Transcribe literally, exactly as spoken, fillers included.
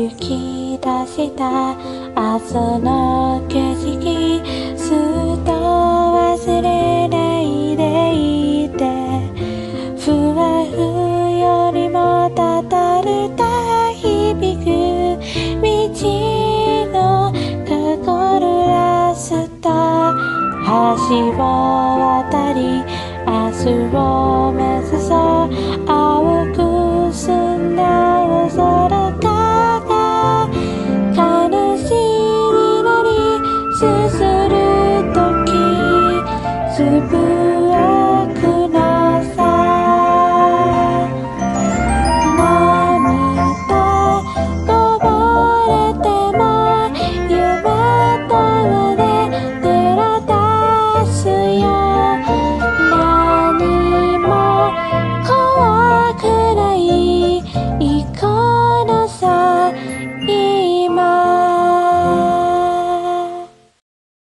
行き出した明日の景色すっと忘れないでいて不安よりもたたるた響く道の心らすと橋を渡り明日を目指そう青く澄んだ